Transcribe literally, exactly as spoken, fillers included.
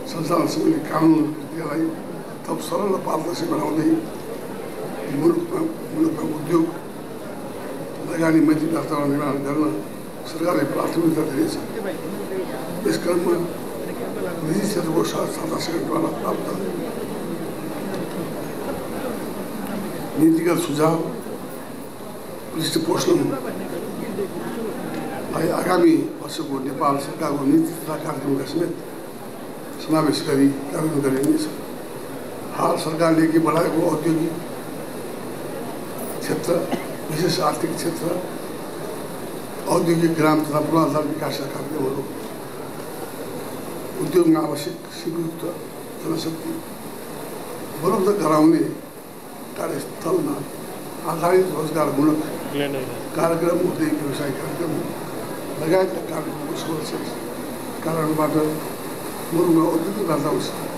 संचालन सम्बन्धी कानुनलाई थप सरल र पारदर्शी बनाउँदै मुलुकमा मुलुकमा उद्योग लगानी मैत्री वातावरण निर्माण गर्न सरकारले प्राथमिकता दिएको छ। यस क्रममा निजी क्षेत्रको साथ सदस्यद्वारा प्राप्त नीतिगत सुझाव पृष्ठपोषणलाई आगामी वर्षको नेपाल सरकारको नीति तथा कार्यक्रमका समेत समावेश गरी कार्यान्वयन गरिनेछ। हाल सरकारले के बढाएको औद्योगिक क्षेत्र, विशेष आर्थिक क्षेत्र, औद्योगिक ग्राम तथा पूर्वाधार विकासका कार्यक्रमहरू, उद्योगमा आवश्यक सीमित जनशक्ति उपलब्ध गराउने कार्यस्थलमा आधारित रोजगारमूलक कार्यक्रम, औद्योगिक व्यवसाय कार्यक्रम लगायतका कार्यक्रमको सर्वश्रेष्ठ कारणबाट मुलुकमा औद्योगिक वातावरण